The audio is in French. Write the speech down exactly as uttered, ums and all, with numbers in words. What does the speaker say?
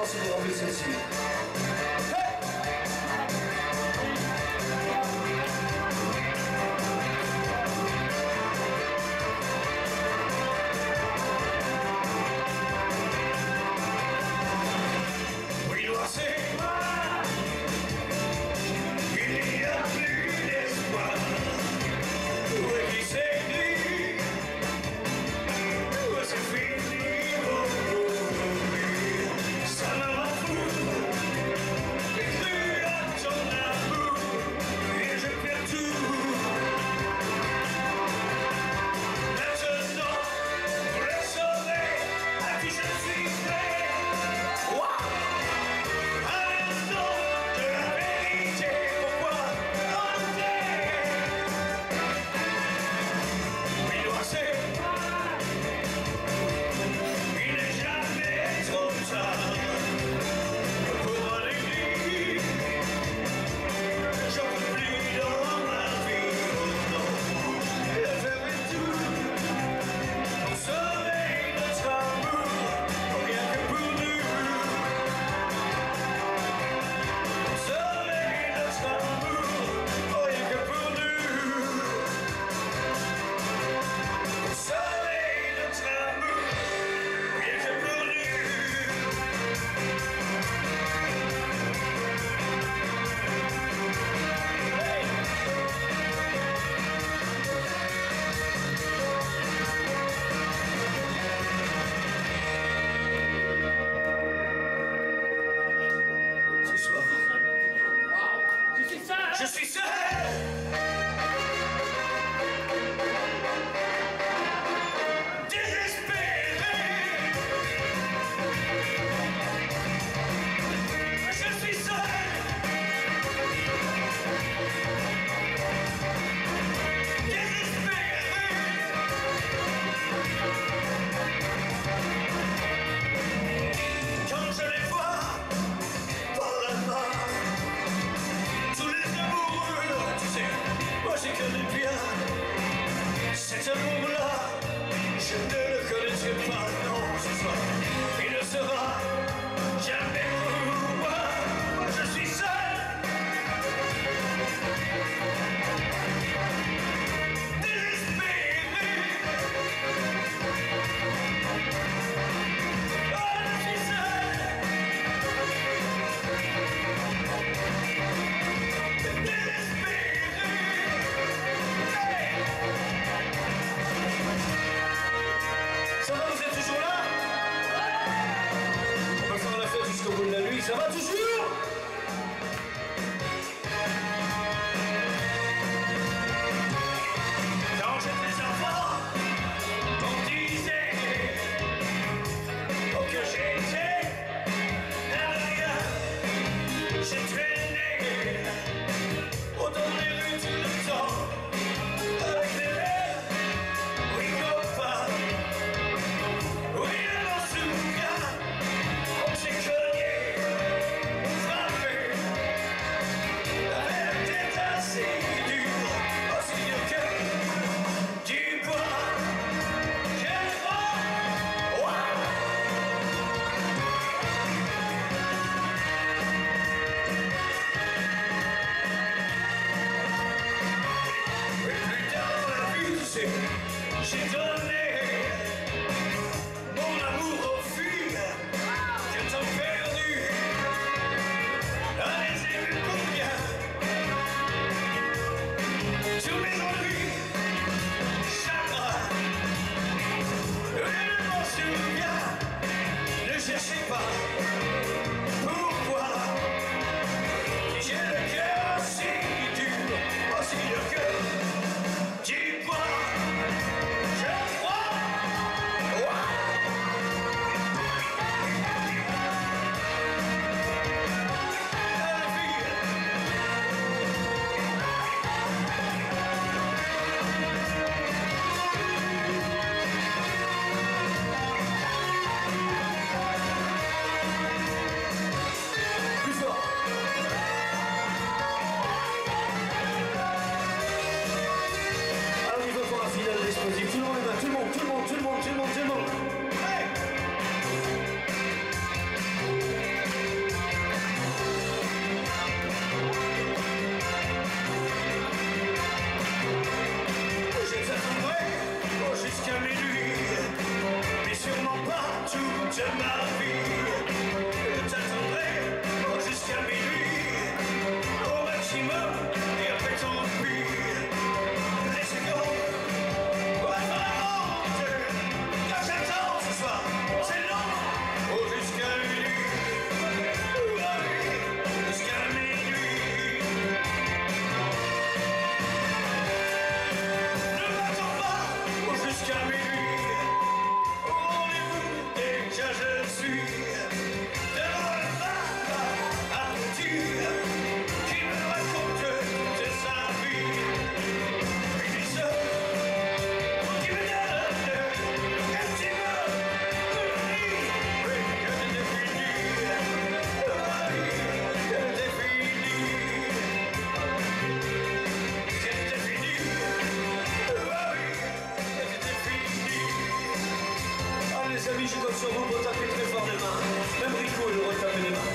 si vous rappelez celle-ci. Je suis seul. Cet amour-là, je ne le connaîtrai pas, non, ce soir. Il ne sera jamais pour moi. Moi, je suis seul. Désespéré. Oh, je suis seul. Désespéré. Jusqu'au bout de la nuit, ça va toujours? Quand j'étais enfant, on disait oh, que j'étais un rien. J'ai traîné oh, dans les rues tout le temps avec les rêves, oui, copains, oui, je m'en souviens. On s'est cogné, frappé, avec des têtes assez dures, aussi dur que du bois. J'ai froid, wow. Et plus tard dans la vie, tu sais, j'ai donné mon amour aux filles que t'as perdu. À les aimer pour bien. Tous mes ennuis, chagrins, je m'en souviens. Ne cherchez pas pourquoi j'ai le cœur aussi dur, aussi dur que du bois. Je crois, wow. Plus fort. Alors il va pour la finale explosive. Tout le monde est là, tout le monde, tout le monde, tout le monde, tout le monde, tout le monde. Hey! ma vie. Je t'attendrai jusqu'à minuit, au maximum, et après tant pis. Laissez go, ouais, vraiment, quand j'attends ce soir, c'est long, oh, jusqu'à minuit, ouais, jusqu'à minuit. Ne m'attends pas, oh, jusqu'à minuit, au rendez-vous, déjà je suis devant le bar à mentir, qui me raconte toute sa vie. Puis dis ça, qui me donne un petit mot, oui, oui, que c'était fini, oui, que c'était fini, que c'était fini, oui, que c'était fini. Ah les amis, je compte sur vous pour taper très fort les mains, même Rico il aurait tapé les mains.